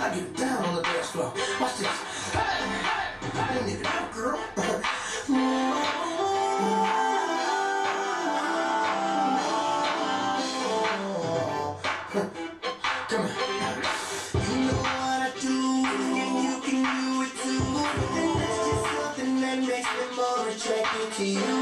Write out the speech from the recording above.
I get down on the dance floor. Watch this. Hey, hey, hey, nigga, girl. Come here. You know what I do, you can do it too. And that's just something that makes me more attracted to you.